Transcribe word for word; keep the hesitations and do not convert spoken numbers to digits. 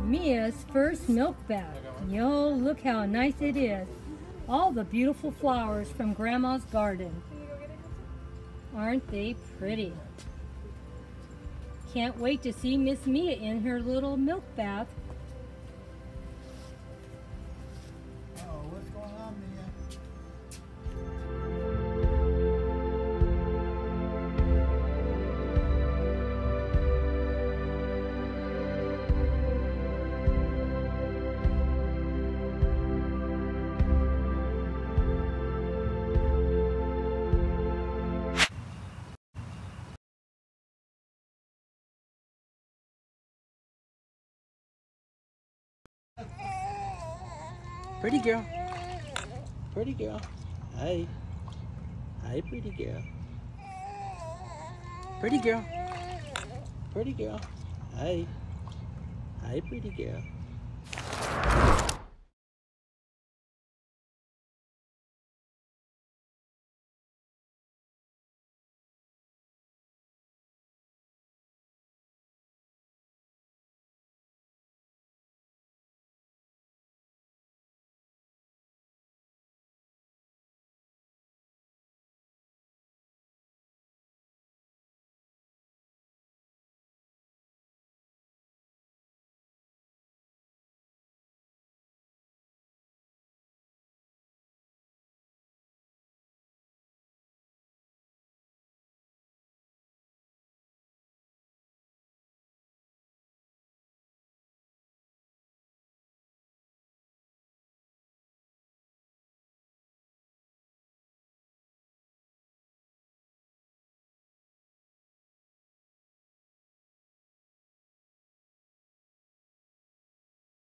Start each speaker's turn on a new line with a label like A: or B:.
A: Mia's first milk bath. Yo, look how nice it is. All the beautiful flowers from Grandma's garden. Aren't they pretty? Can't wait to see Miss Mia in her little milk bath.
B: Oh, what's going on, Mia?
C: Pretty girl. Pretty girl. Hi. Hi, pretty girl. Pretty girl. Pretty girl. Hi. Hi, pretty girl.